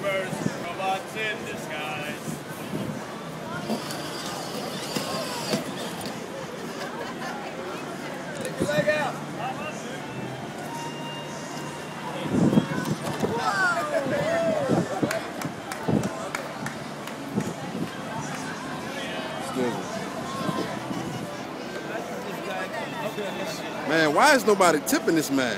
Transformers, robots in disguise. Take your leg out. Man, why is nobody tipping this man?